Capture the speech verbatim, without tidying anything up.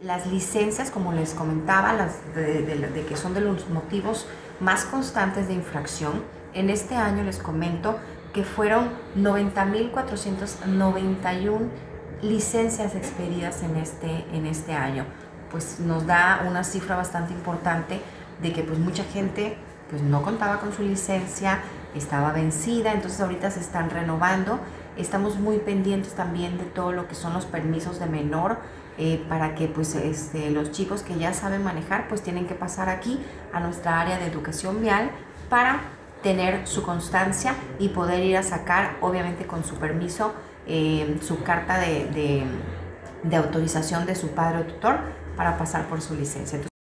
Las licencias, como les comentaba, las de, de, de que son de los motivos más constantes de infracción, en este año les comento que fueron noventa mil cuatrocientas noventa y una licencias expedidas en este, en este año. Pues nos da una cifra bastante importante de que pues mucha gente pues no contaba con su licencia, estaba vencida, entonces ahorita se están renovando. Estamos muy pendientes también de todo lo que son los permisos de menor, eh, para que pues este, los chicos que ya saben manejar pues tienen que pasar aquí a nuestra área de educación vial para tener su constancia y poder ir a sacar, obviamente con su permiso, eh, su carta de, de, de autorización de su padre o tutor para pasar por su licencia. Entonces,